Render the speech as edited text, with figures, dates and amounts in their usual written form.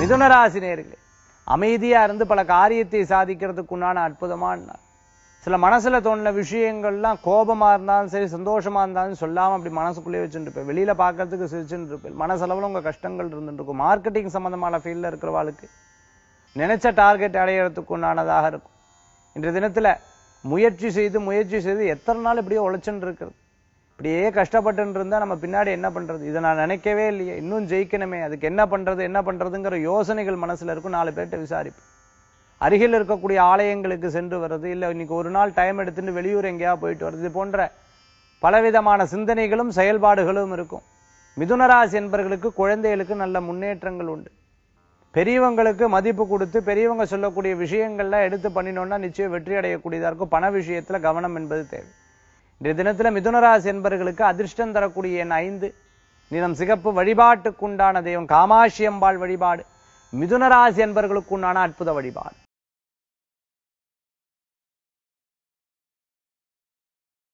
மிதுன ராசி நேயர்களே, அமைதியா இருந்து பல காரியத்தை சாதிக்கிறதுக்குண்டான அற்புதமான நாள். சில மனசுல தோணுன விஷயங்கள்லாம் கோபமா இருந்தாலும் சரி, சந்தோஷமா இருந்தாலும் சொல்லாம அப்படி மனசுக்குள்ளே வச்சுட்டு இருப்பேன். வெளியில பாக்குறதுக்கு சிரிச்சுட்டு இருப்பேன். மனசளவுல உங்க கஷ்டங்கள் இருந்துட்டு இருக்கும். மார்க்கெட்டிங் சம்பந்தமான ஃபீல்ட்ல இருக்கிறவாளுக்கு நினைச்ச டார்கெட் அடையறதுக்கு உண்டானதாக இருக்கும். இன்றைய தினத்துல முயற்சி செய்து எத்தனை நாள் இப்படியே உழைச்சுட்டு இருக்கிறது, இப்படியே கஷ்டப்பட்டு இருந்தா நம்ம பின்னாடி என்ன பண்றது, இதை நான் நினைக்கவே இல்லையே, இன்னும் ஜெயிக்கணுமே, அதுக்கு என்ன பண்றதுங்கிற யோசனைகள் மனசுல இருக்கும். 4 பேர்ட்ட விசாரிப்பேன். அருகில் இருக்கக்கூடிய ஆலயங்களுக்கு சென்று வர்றது, இல்ல இன்னைக்கு ஒரு நாள் டைம் எடுத்துட்டு வெளியூர் எங்கேயா போயிட்டு வர்றது, இது போன்ற பலவிதமான சிந்தனைகளும் செயல்பாடுகளும் இருக்கும். மிதுனராசி என்பவர்களுக்கு குழந்தைகளுக்கு நல்ல முன்னேற்றங்கள் உண்டு. பெரியவங்களுக்கு மதிப்பு கொடுத்து பெரியவங்க சொல்லக்கூடிய விஷயங்கள்லாம் எடுத்து பண்ணினோம்னா நிச்சயம் வெற்றி அடையக்கூடியதா இருக்கும். பண விஷயத்துல கவனம் என்பது தேவை. இன்றைய தினத்துல மிதுனராசி என்பவர்களுக்கு அதிர்ஷ்டம் தரக்கூடிய எண் 5, நிறம் சிகப்பு. வழிபாட்டுக்குண்டான தெய்வம் காமாட்சி அம்பாள் வழிபாடு மிதுனராசி என்பவர்களுக்கு உண்டான அற்புத வழிபாடு.